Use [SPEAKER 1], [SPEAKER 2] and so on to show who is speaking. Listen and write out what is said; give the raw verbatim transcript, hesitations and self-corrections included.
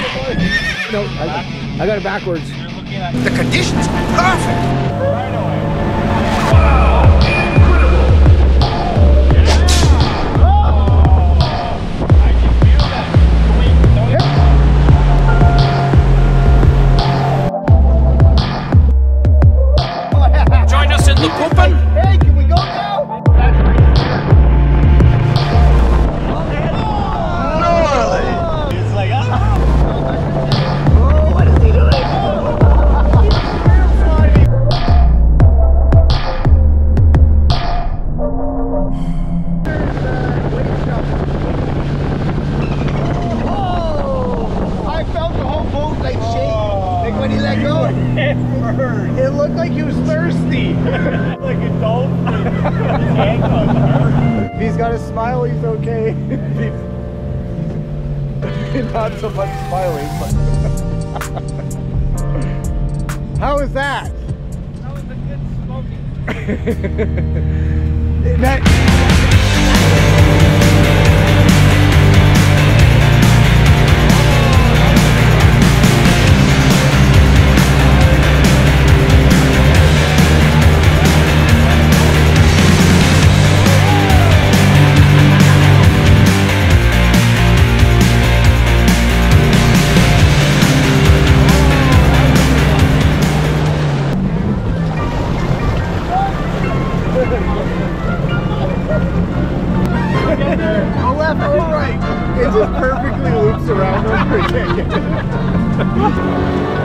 [SPEAKER 1] No, I, I got it backwards.
[SPEAKER 2] The conditions are perfect.
[SPEAKER 3] Right away.
[SPEAKER 2] Join us in the poopin'.
[SPEAKER 1] Hey, can we go now?
[SPEAKER 3] Gnarly. It's like, ah.
[SPEAKER 1] Oh, what is he doing? Oh, I felt the whole boat like shake. Like when he let go. It looked like he was thirsty.
[SPEAKER 3] Like a dolphin. His ankles hurt.
[SPEAKER 1] If he's got a smile, he's okay. Not so much smiling, but how is that?
[SPEAKER 3] That was a good smoking.
[SPEAKER 1] that go left or right. It just perfectly loops around over again.